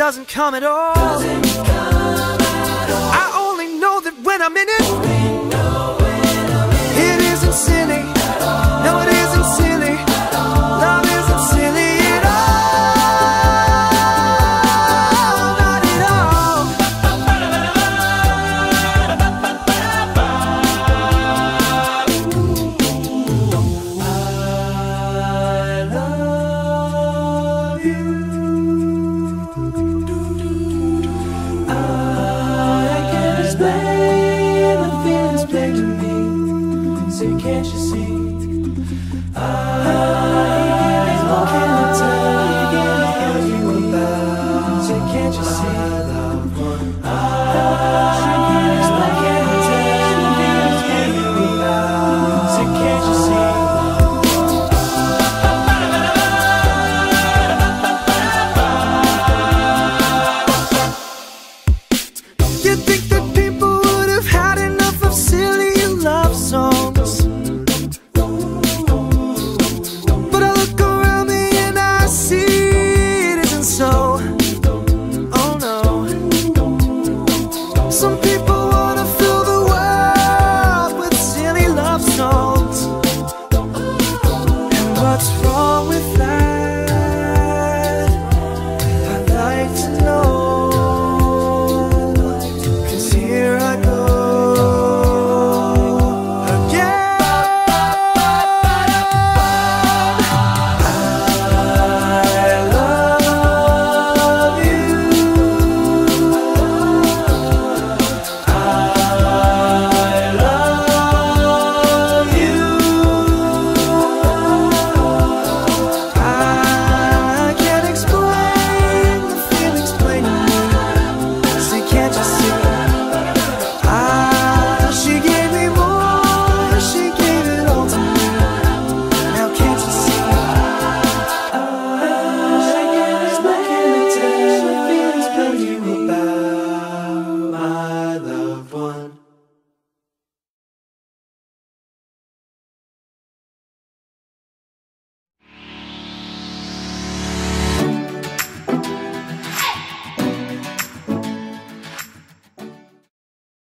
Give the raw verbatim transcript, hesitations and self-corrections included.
doesn't come at all. Doesn't come at all. I only know that when I'm in it, only know when I'm in it, it isn't silly at all. No, it isn't silly at all. Love isn't silly at all. Not at all. I love you. So can't you see? I what can I tell you about? So can't you see? I can't explain what can I tell you about? So can't you see? You think that people would have had enough of silly love songs? But I look around me and I see it isn't so. Oh no. Some people wanna fill the world with silly love songs. And what's wrong with that?